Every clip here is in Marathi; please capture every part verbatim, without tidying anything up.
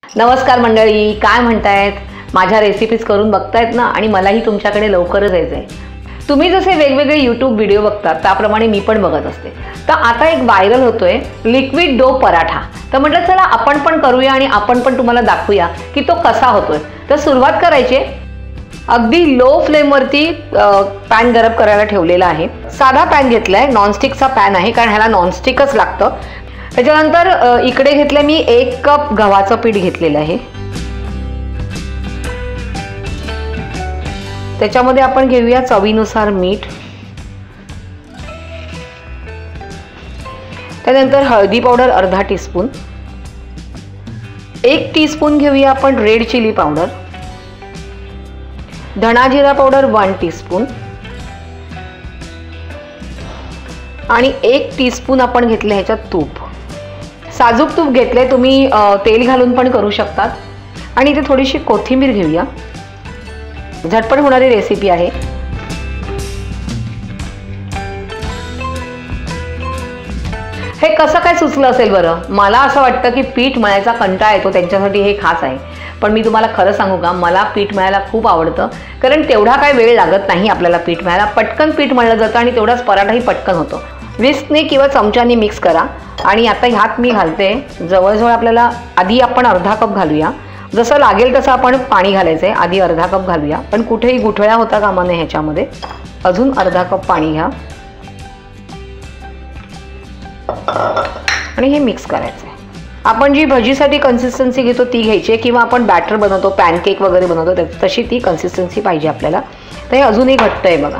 नमस्कार मंडळी, काय म्हणतायत? माझ्या रेसिपीज करून बघतायत ना आणि मलाही तुमच्याकडे लवकरच यायचंय। तुम्ही जसे वेगवेगळे यूट्यूब व्हिडिओ बघता त्याप्रमाणे मी पण बघत असते। तर आता एक व्हायरल होतोय लिक्विड डो पराठा। तर म्हटलं चला आपण पण करूया आणि आपण पण तुम्हाला दाखवूया की तो कसा होतोय। तर सुरुवात करायची। अगदी लो फ्लेम वरती पॅन गरम करायला ठेवलेला आहे। साधा पॅन घेतलाय, नॉनस्टिकचा पॅन आहे कारण ह्याला नॉनस्टिकच लागतं। त्याच्यानंतर इकडे घेतले मी एक कप गव्हाचं पीठ घेतलेलं आहे। त्याच्यामध्ये आपण घेऊया चवीनुसार मीठ। त्यानंतर हळदी पावडर अर्धा टीस्पून, एक टीस्पून घेऊया आपण रेड चिली पावडर, धना जिरा पावडर वन टीस्पून आणि एक टीस्पून आपण घेतले ह्याच्यात तूप। साजूक तूप घेतले, तुम्ही तेल घालून पण करू शकतात। आणि इथे थोडीशी कोथिंबीर घेऊया। झटपट होणारी रेसिपी आहे। हे कसं काय सुचलं असेल बरं? मला असं वाटतं की पीठ मळायचा कंटाळा येतो त्यांच्यासाठी हे खास आहे। पण मी तुम्हाला खरं सांगू का, मला पीठ मळायला खूप आवडतं कारण तेवढा काय वेळ लागत नाही आपल्याला पीठ मळायला। पटकन पीठ मळलं जातं आणि तेवढाच पराठाही पटकन होतो। विस्कने किंवा चमच्याने मिक्स करा। आणि आता ह्यात मी घालते जवळजवळ आपल्याला आधी आपण अर्धा कप घालूया। जसं लागेल तसं आपण पाणी घालायचंय। आधी अर्धा कप घालूया, पण कुठेही गुठळ्या होता कामा नये ह्याच्यामध्ये। अजून अर्धा कप पाणी घ्या आणि हे मिक्स करायचंय। आपण जी भजीसाठी कन्सिस्टन्सी घेतो ती घ्यायची आहे किंवा आपण बॅटर बनवतो, पॅनकेक वगैरे बनवतो तशी ती कन्सिस्टन्सी पाहिजे आपल्याला। तर हे अजूनही घट्ट आहे बघा।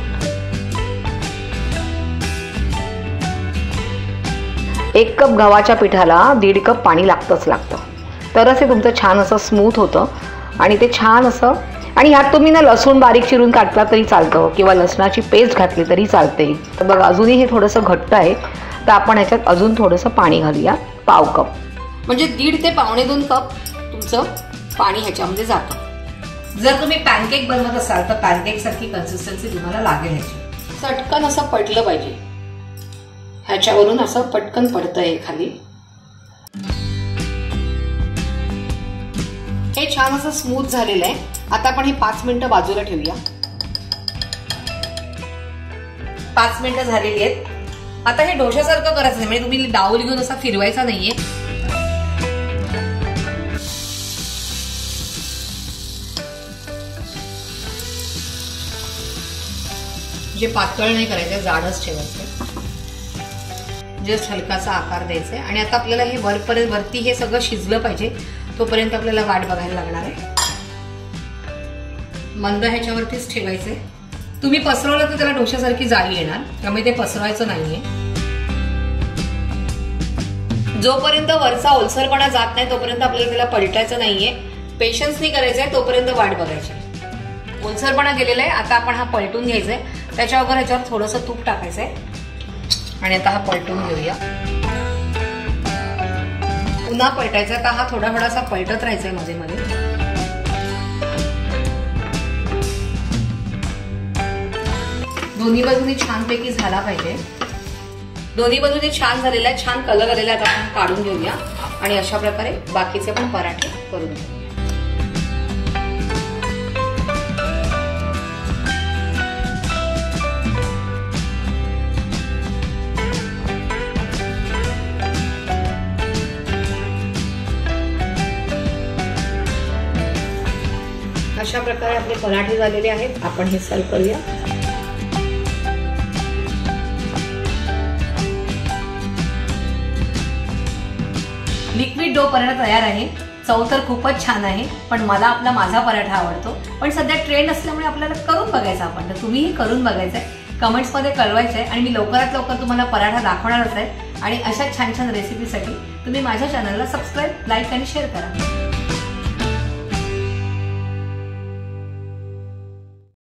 एक कप गव्हाच्या पिठाला दीड कप पाणी लागतंच लागतं, तरच हे तुमचं छान असं स्मूथ होतं आणि ते छान असं। आणि ह्यात तुम्ही ना लसूण बारीक चिरून काढला तरी चालतं किंवा लसणाची पेस्ट घातली तरी चालते। तर बघा अजूनही हे थोडंसं घट्ट आहे, तर आपण ह्याच्यात अजून थोडंसं पाणी घालूया, पाव कप, म्हणजे दीड ते पावणे दोन कप तुमचं पाणी ह्याच्यामध्ये जातं। जर तुम्ही पॅनकेक बनवत असाल तर पॅनकेक सारखी कन्सिस्टन्सी तुम्हाला लागेल ह्याची। चटकन असं पडलं पाहिजे, ह्याच्यावरून असं पटकन पडतंय खाली। हे छान असं स्मूथ झालेलं आहे। आता आपण हे पाच मिनिटं बाजूला ठेवूया। पाच मिनिटं झालेली आहेत। आता हे डोशासारखं करायचं नाही, म्हणजे तुम्ही डाऊल घेऊन असा फिरवायचा नाहीये। जे पातळ नाही करायचं, जाडच ठेवायचं, जस्ट हलकासा आकार द्यायचा आहे। आणि आता आपल्याला हे वरपर्यंत वरती हे सगळं शिजलं पाहिजे, तोपर्यंत आपल्याला वाट बघायला लागणार आहे। मंद ह्याच्यावरतीच ठेवायचंय। तुम्ही पसरवलं तर त्याला डोशासारखी जाळी येणार, त्यामुळे ते पसरवायचं नाहीये। जोपर्यंत वरचा ओलसरपणा जात नाही तोपर्यंत आपल्याला त्याला पलटायचं नाहीये। पेशन्सनी करायचंय, तोपर्यंत वाट बघायची। ओलसरपणा गेलेला आहे, आता आपण हा पलटून घ्यायचाय। त्याच्यावर ह्याच्यावर थोडंसं तूप टाकायचंय आणि आता हा पलटून घेऊया। पुन्हा पलटायचा, तर हा थोडा थोडासा पलटत राहायचा मध्ये मध्ये। दोन्ही बाजूने छानपैकी झाला पाहिजे। दोन्ही बाजूने छान झालेला आहे, छान कलर आलेला आहे। आपण काढून घेऊया आणि अशा प्रकारे बाकीचे पण पराठे करून घेऊया। अशा प्रकारे आपले पराठे झालेले आहेत। आपण हे सर्व करूया। लिक्विड डो पराठा तयार आहे। चव तर खूपच छान आहे, पण मला आपला माझा पराठा आवडतो। पण सध्या ट्रेंड असल्यामुळे आपल्याला करून बघायचा आपण, तर तुम्हीही करून बघायचंय, कमेंट्स मध्ये कळवायचंय। आणि मी लवकरात लवकर तुम्हाला पराठा दाखवणारच आहे। आणि अशा छान छान रेसिपीसाठी तुम्ही माझ्या चॅनलला सबस्क्राईब, लाईक आणि शेअर करा।